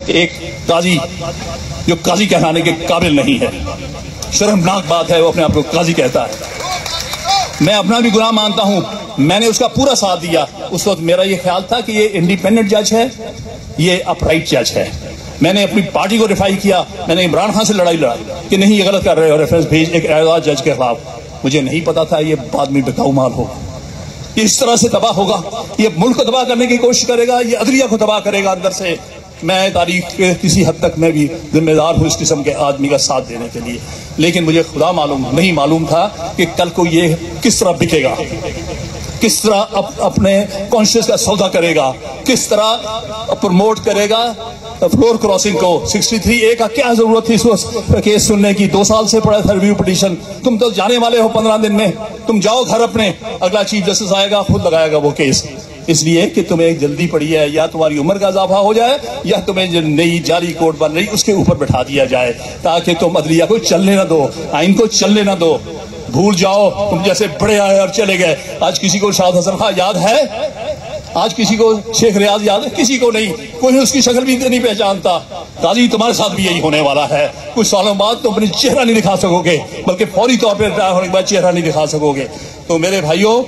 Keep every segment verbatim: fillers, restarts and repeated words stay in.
ایک قاضی جو قاضی کہلانے کے قابل نہیں ہے، شرمناک بات ہے وہ اپنے آپ کو قاضی کہتا ہے۔ میں اپنا بھی گناہ مانتا ہوں، میں نے اس کا پورا ساتھ دیا۔ اس وقت میرا یہ خیال تھا کہ یہ انڈیپینڈنٹ جج ہے، یہ اپرائٹ جج ہے۔ میں نے اپنی پارٹی کو ریفائی کیا، میں نے عمران خان سے لڑائی لڑائی کہ نہیں یہ غلط کر رہے ہو، ریفرنس بھیج ایک اعزاز جج کے خلاف۔ مجھے نہیں پتا تھا یہ بعد میں بکاؤ مال ہوگا، یہ اس طرح سے تباہ ہوگا، یہ ملک کو تباہ کرنے کی کوشش کرے گا، یہ عدلیہ کو تباہ کرے گا اندر سے۔ میں تاریخ کے کسی حد تک میں بھی ذمہ دار ہوں اس قسم کے آدمی کا ساتھ دینے کے لیے، لیکن مجھے خدا معلوم نہیں معلوم تھا کہ کل کو یہ کس طرح بکے گا، کس طرح اپنے کانشیس کا سودا کرے گا، کس طرح پروموٹ کرے گا فلور کراسنگ کو۔ سکسٹی تھری اے کا کیا ضرورت تھی اس وقت کیس سننے کی؟ دو سال سے پڑا تھا ریویو پٹیشن، تم تو جانے والے ہو پندرہ دن میں، تم جاؤ گھر اپنے، اگلا چیف جسٹس آئے گا خود لگائے گا وہ کیس، اس لیے کہ تمہیں جلدی پڑی ہے، یا تمہاری عمر کا اضافہ ہو جائے یا تمہیں جو نئی جاری کوڈ بن رہی اس کے اوپر بٹھا دیا جائے تاکہ تم عدلیہ کو چلنے نہ دو، آئین کو چلنے نہ دو۔ بھول جاؤ تم جیسے بڑے آئے اور چلے گئے۔ آج کسی کو شاہد حسن خان یاد ہے؟ آج کسی کو شیخ ریاض یاد ہے؟ کسی کو نہیں، کوئی اس کی شکل بھی نہیں پہچانتا۔ قاضی تمہارے ساتھ بھی یہی ہونے والا ہے، کچھ سالوں بعد تم اپنی چہرہ نہیں دکھا سکو گے، بلکہ فوری طور پہ ریٹائر ہونے کے بعد چہرہ نہیں دکھا سکو گے۔ تو میرے بھائیوں،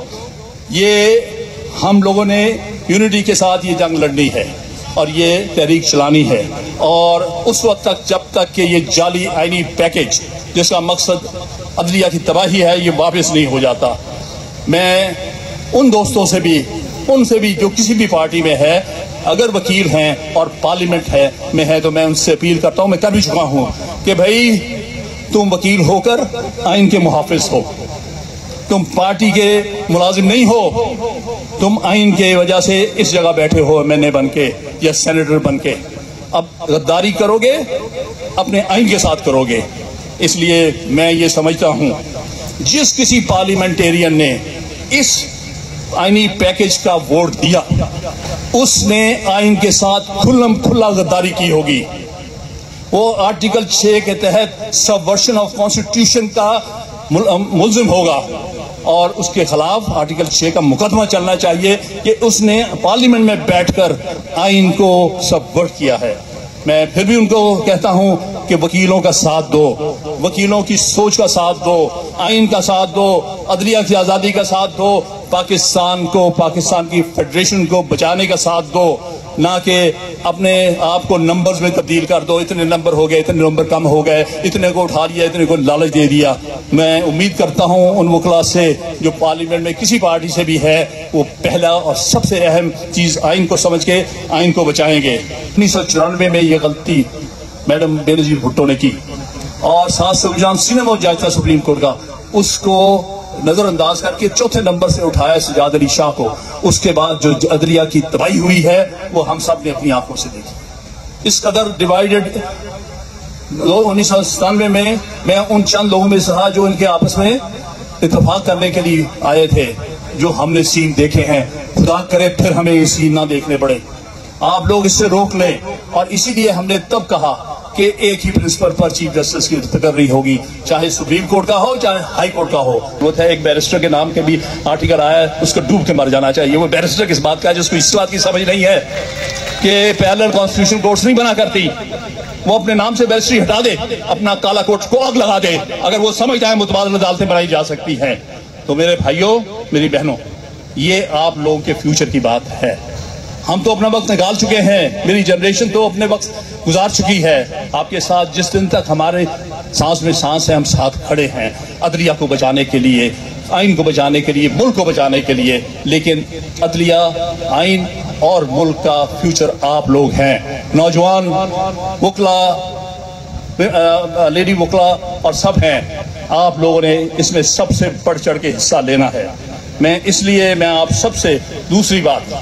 یہ ہم لوگوں نے یونٹی کے ساتھ یہ جنگ لڑنی ہے اور یہ تحریک چلانی ہے، اور اس وقت تک جب تک کہ یہ جعلی آئینی پیکج جس کا مقصد عدلیہ کی تباہی ہے یہ واپس نہیں ہو جاتا۔ میں ان دوستوں سے بھی ان سے بھی جو کسی بھی پارٹی میں ہے، اگر وکیل ہیں اور پارلیمنٹ ہے میں ہے تو میں ان سے اپیل کرتا ہوں، میں کر بھی چکا ہوں کہ بھائی تم وکیل ہو کر آئین کے محافظ ہو، تم پارٹی کے ملازم نہیں ہو، تم آئین کے وجہ سے اس جگہ بیٹھے ہو ایم این اے بن کے یا سینیٹر بن کے۔ اب غداری کرو گے اپنے آئین کے ساتھ کرو گے۔ اس لیے میں یہ سمجھتا ہوں جس کسی پارلیمنٹیرین نے اس آئینی پیکج کا ووٹ دیا اس نے آئین کے ساتھ کھلم کھلا غداری کی ہوگی۔ وہ آرٹیکل چھ کے تحت سبورشن آف کانسٹیٹیوشن کا ملزم ہوگا اور اس کے خلاف آرٹیکل چھ کا مقدمہ چلنا چاہیے کہ اس نے پارلیمنٹ میں بیٹھ کر آئین کو سبورٹ کیا ہے۔ میں پھر بھی ان کو کہتا ہوں کہ وکیلوں کا ساتھ دو، وکیلوں کی سوچ کا ساتھ دو، آئین کا ساتھ دو، عدلیہ کی آزادی کا ساتھ دو، پاکستان کو پاکستان کی فیڈریشن کو بچانے کا ساتھ دو، نہ کہ اپنے آپ کو نمبرز میں تبدیل کر دو، اتنے نمبر ہو گئے، اتنے نمبر کم ہو گئے، اتنے کو اٹھا لیا، اتنے کو لالچ دے دیا۔ میں امید کرتا ہوں ان وکلاء سے جو پارلیمنٹ میں کسی پارٹی سے بھی ہے وہ پہلا اور سب سے اہم چیز آئین کو سمجھ کے آئین کو بچائیں گے۔ انیس سو چورانوے میں یہ غلطی میڈم بے نظیر بھٹو نے کی اور ساتھ سوجان سینما جج تھا سپریم کورٹ کا، اس کو نظر انداز کر کے چوتھے نمبر سے اٹھایا سجاد علی شاہ کو۔ اس کے بعد جو عدلیہ کی تباہی ہوئی ہے وہ ہم سب نے اپنی آنکھوں سے دیکھی۔ اس قدر ڈیوائیڈڈ انیس سو ستانوے میں میں ان چند لوگوں میں سے تھا جو ان کے آپس میں اتفاق کرنے کے لیے آئے تھے، جو ہم نے سین دیکھے ہیں، خدا کرے پھر ہمیں یہ سین نہ دیکھنے پڑے۔ آپ لوگ اس سے روک لیں، اور اسی لیے ہم نے تب کہا کہ ایک ہی پرنسپل پر چیف جسٹس کی تقرری ہوگی، چاہے سپریم کورٹ کا ہو چاہے ہائی کورٹ کا ہو۔ وہ تھا ایک بیرسٹر کے نام کے بھی آرٹیکل آیا ہے، اس کو ڈوب کے مر جانا چاہیے۔ وہ بیرسٹر کس بات کا ہے جس کو اس بات کی سمجھ نہیں ہے کہ پیرلل کانسٹیٹیوشن کورٹس نہیں بنا کرتی، وہ اپنے نام سے بیرسٹری ہٹا دے، اپنا کالا کوٹ کو آگ لگا دے اگر وہ سمجھتا ہے متبادل عدالتیں بنائی جا سکتی ہیں۔ تو میرے بھائیوں میری بہنوں، یہ آپ لوگوں کے فیوچر کی بات ہے۔ ہم تو اپنا وقت نکال چکے ہیں، میری جنریشن تو اپنے وقت گزار چکی ہے۔ آپ کے ساتھ جس دن تک ہمارے سانس میں سانس ہے ہم ساتھ کھڑے ہیں عدلیہ کو بچانے کے لیے، آئین کو بچانے کے لیے، ملک کو بچانے کے لیے۔ لیکن عدلیہ، آئین اور ملک کا فیوچر آپ لوگ ہیں، نوجوان وکلا، لیڈی وکلا اور سب ہیں۔ آپ لوگوں نے اس میں سب سے بڑھ چڑھ کے حصہ لینا ہے۔ میں اس لیے میں آپ سب سے دوسری بات،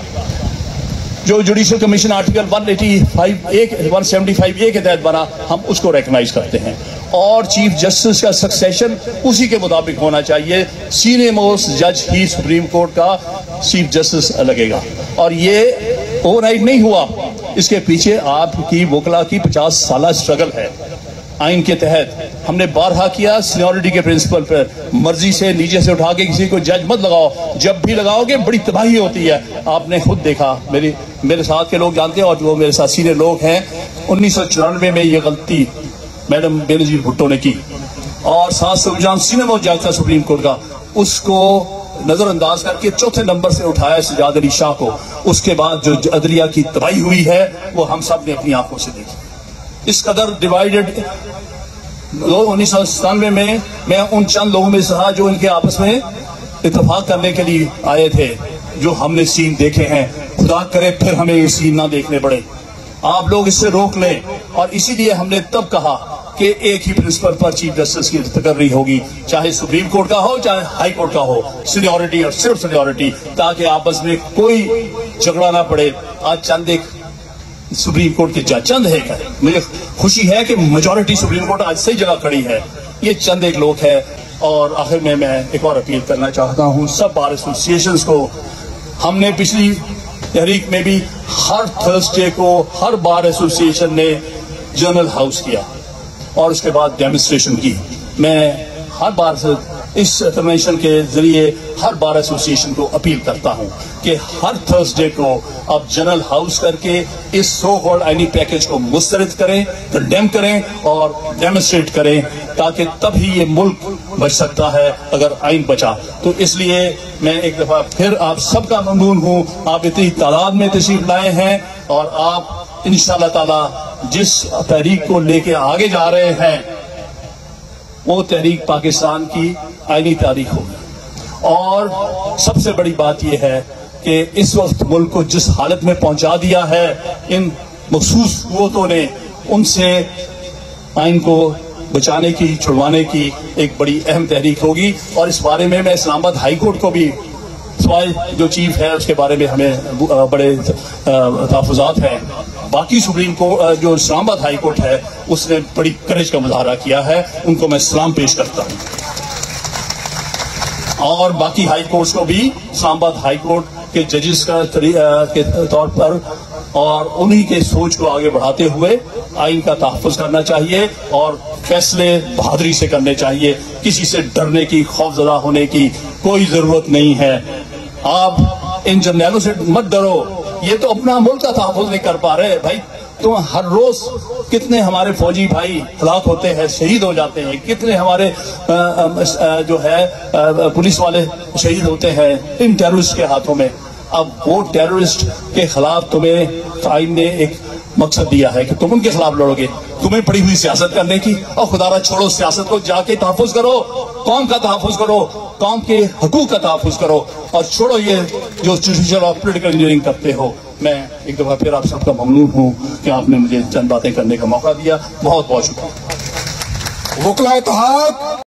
جو judicial commission article one eighty five A one seventy five A کے تحت بنا، ہم اس کو ریکگنائز کرتے ہیں، اور چیف جسٹس کا سکسیشن اسی کے مطابق ہونا چاہیے۔ سینئر موسٹ جج ہی سپریم کورٹ کا چیف جسٹس لگے گا، اور یہ اوور نائٹ نہیں ہوا، اس کے پیچھے آپ کی وکلا کی پچاس سالہ اسٹرگل ہے۔ آئین کے تحت ہم نے بارہا کیا سینیورٹی کے پرنسپل پر، مرضی سے نیچے سے اٹھا کے کسی کو جج مت لگاؤ، جب بھی لگاؤ گے بڑی تباہی ہوتی ہے۔ آپ نے خود دیکھا، میری میرے ساتھ کے لوگ جانتے ہیں اور جو میرے ساتھ سینئر لوگ ہیں، انیس سو چورانوے میں یہ غلطی میڈم بے نظیر بھٹو نے کی اور سات سو جان سینئر موسٹ جج تھا سپریم کورٹ کا، اس کو نظر انداز کر کے چوتھے نمبر سے اٹھایا سجاد علی شاہ کو. اس کے بعد جو عدلیہ کی تباہی ہوئی ہے وہ ہم سب نے اپنی آنکھوں سے دیکھی. اس قدر ڈیوائیڈڈ انیس سو ستانوے میں میں ان چند لوگوں میں سے تھا جو ان کے آپس میں اتفاق کرنے کے لیے آئے تھے. جو ہم نے سین دیکھے ہیں، خدا کرے پھر ہمیں یہ سین نہ دیکھنے پڑے. آپ لوگ اس سے روک لیں، اور اسی لیے ہم نے تب کہا کہ ایک ہی پرنسپل پر چیف جسٹس کی تقرری ہوگی، چاہے سپریم کورٹ کا ہو چاہے ہائی کورٹ کا ہو، سینیورٹی اور صرف سینیورٹی، تاکہ آپس میں کوئی جھگڑا نہ پڑے. آج چند ایک سپریم کورٹ کے جج، چند ہے، مجھے خوشی ہے کہ میجورٹی سپریم کورٹ آج صحیح جگہ کھڑی ہے، یہ چند ایک لوگ ہیں. اور آخر میں میں ایک اور اپیل کرنا چاہتا ہوں سب بار ایسوسیشنز کو. ہم نے پچھلی تحریک میں بھی ہر تھرسڈے کو ہر بار ایسوسیشن نے جنرل ہاؤس کیا اور اس کے بعد ڈیمونسٹریشن کی. میں ہر بار سے اس کنونشن کے ذریعے ہر بار ایسوسیشن کو اپیل کرتا ہوں کہ ہر تھرسڈے کو آپ جنرل ہاؤس کر کے اس سو کالڈ آئینی پیکج کو مسترد کریں، کنڈیم کریں اور ڈیمونسٹریٹ کریں، تاکہ تبھی یہ ملک بچ سکتا ہے اگر آئین بچا. تو اس لیے میں ایک دفعہ پھر آپ سب کا ممنون ہوں. آپ اتنی تعداد میں تشریف لائے ہیں اور آپ انشاءاللہ تعالی جس تحریک کو لے کے آگے جا رہے ہیں وہ تحریک پاکستان کی آئینی تاریخ ہوگی. اور سب سے بڑی بات یہ ہے کہ اس وقت ملک کو جس حالت میں پہنچا دیا ہے ان مخصوص قوتوں نے، ان سے آئین کو بچانے کی، چھڑوانے کی ایک بڑی اہم تحریک ہوگی. اور اس بارے میں میں اسلام آباد ہائی کورٹ کو بھی، سوائے جو چیف ہے اس کے بارے میں ہمیں بڑے تحفظات ہیں، باقی سپریم کورٹ جو اسلام آباد ہائی کورٹ ہے اس نے بڑی کرج کا مظاہرہ کیا ہے، ان کو میں سلام پیش کرتا ہوں. اور باقی ہائی کورٹس کو بھی اسلام آباد ہائی کورٹ کے ججز کا کے طور پر اور انہی کے سوچ کو آگے بڑھاتے ہوئے آئین کا تحفظ کرنا چاہیے اور فیصلے بہادری سے کرنے چاہیے. کسی سے ڈرنے کی، خوف زدہ ہونے کی کوئی ضرورت نہیں ہے. آپ ان جرنیلوں سے مت ڈرو، یہ تو اپنا ملک کا تحفظ نہیں کر پا رہے. بھائی تو ہر روز کتنے ہمارے فوجی بھائی ہلاک ہوتے ہیں، شہید ہو جاتے ہیں، کتنے ہمارے جو ہے پولیس والے شہید ہوتے ہیں ان ٹیررسٹ کے ہاتھوں میں. اب وہ ٹیررسٹ کے خلاف تمہیں آئین نے ایک مقصد دیا ہے کہ تم ان کے خلاف لڑو گے. تمہیں پڑی ہوئی سیاست کرنے کی، اور خدا را چھوڑو سیاست کو، جا کے تحفظ کرو، قوم کا تحفظ کرو، قوم کے حقوق کا تحفظ کرو، اور چھوڑو یہ جو جوڈیشل اور پولیٹیکل انجینئرنگ کرتے ہو. میں ایک دفعہ پھر آپ سب کا ممنون ہوں کہ آپ نے مجھے چند باتیں کرنے کا موقع دیا. بہت بہت شکریہ. وکلاء اتحاد